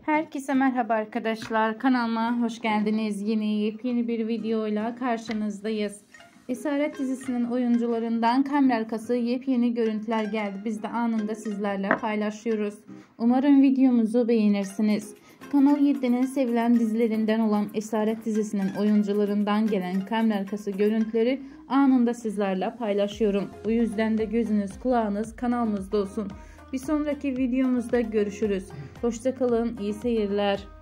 Herkese merhaba arkadaşlar. Kanalıma hoş geldiniz. Yeni yepyeni bir videoyla karşınızdayız. Esaret dizisinin oyuncularından kamera arkası yepyeni görüntüler geldi. Biz de anında sizlerle paylaşıyoruz. Umarım videomuzu beğenirsiniz. Kanal 7'nin sevilen dizilerinden olan Esaret dizisinin oyuncularından gelen kamera arkası görüntüleri anında sizlerle paylaşıyorum. O yüzden de gözünüz kulağınız kanalımızda olsun. Bir sonraki videomuzda görüşürüz. Hoşça kalın, iyi seyirler.